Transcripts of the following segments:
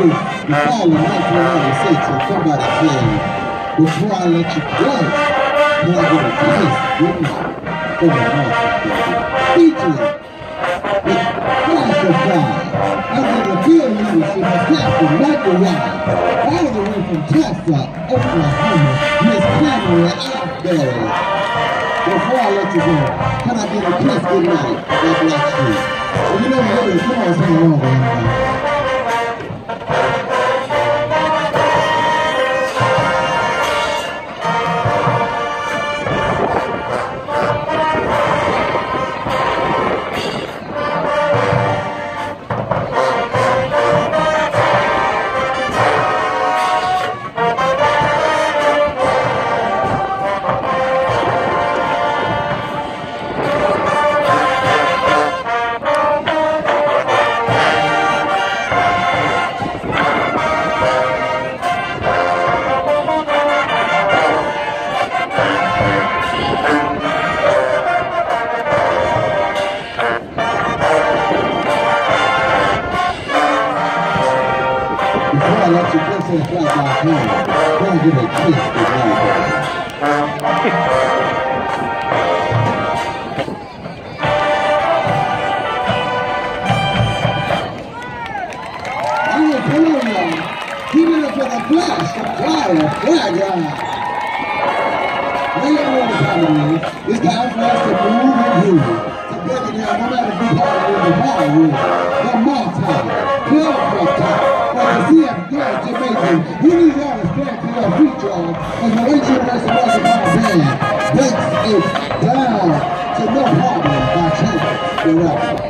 fall in 1996 and somebody said, before I let you go, can I get a kiss goodnight from the Marshall featuring with Flash of Fire, under the field leadership of Captain Michael Ryan, all the way from Tulsa, Oklahoma, Miss Pamela Asbury. Before I let you go, can I get a kiss goodnight? God bless you. Well, you know what it is. Come on, sing along with me. It's time for us to move and groove. To break it down, no matter who hard the power room, the Mountain, Club Top, or the CF Girl Jamaican. You need y'all to stand to your feet, y'all, as the late generation Russian Power Band breaks it down to No Problem by Chance the Rapper.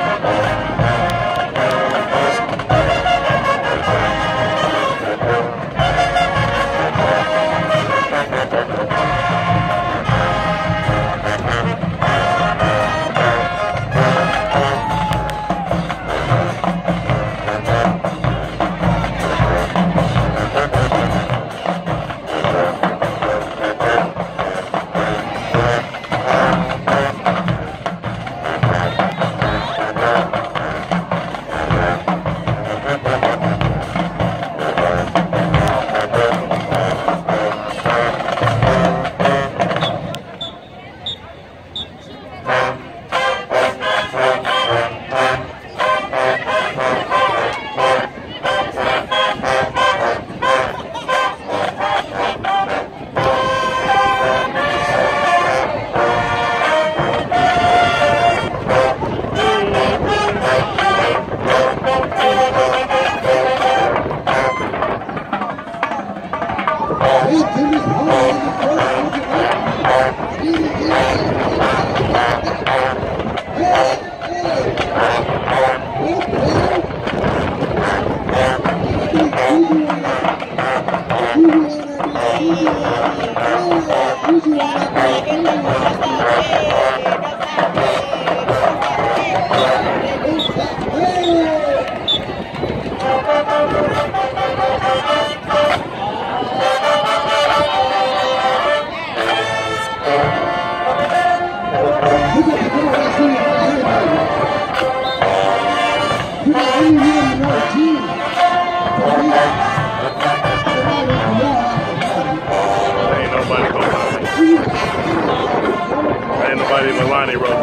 Milani wrote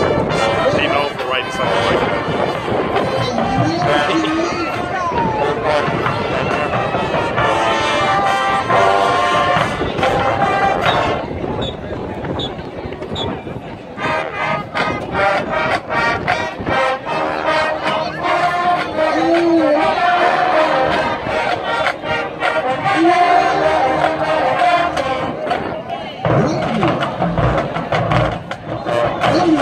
that. She known for writing songs like that. Come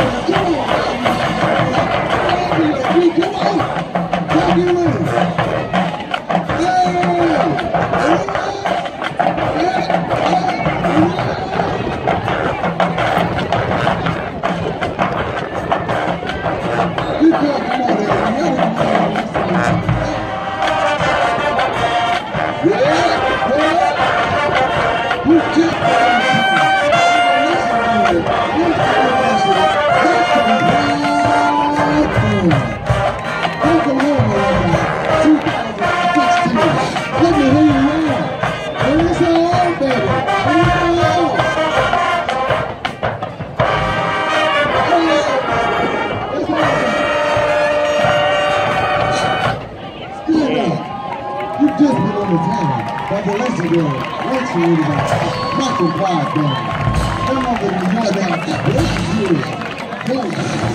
Saturday, originated by Michael Clyde Band. Come on, the United States,